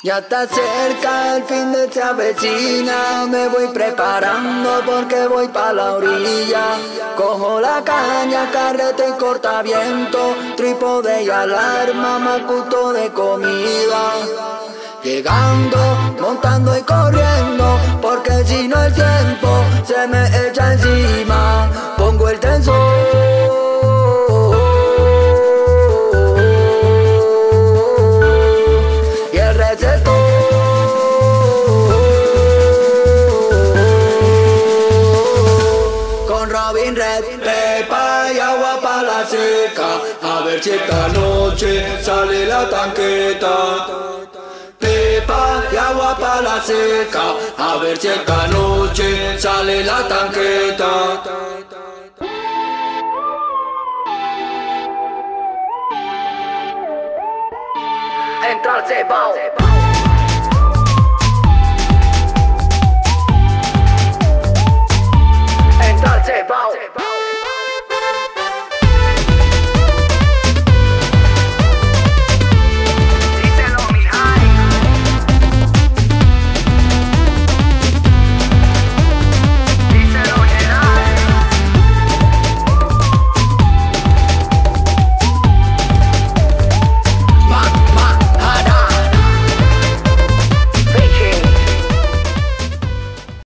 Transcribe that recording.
Ya está cerca, el fin de se avecina. Me voy preparando porque voy pa' la orilla. Cojo la caña, carrete y cortaviento, trípode y alarma, macuto de comida. Llegando, montando y corriendo, porque si no el tiempo se me echa encima. Pongo el tensor y el receptor. Con Robin Red, pepa y agua pa' la seca. A ver si esta noche sale la tanqueta. Pepa y agua pa' la seca, a ver si esta noche sale la tanqueta. Entra al cebao.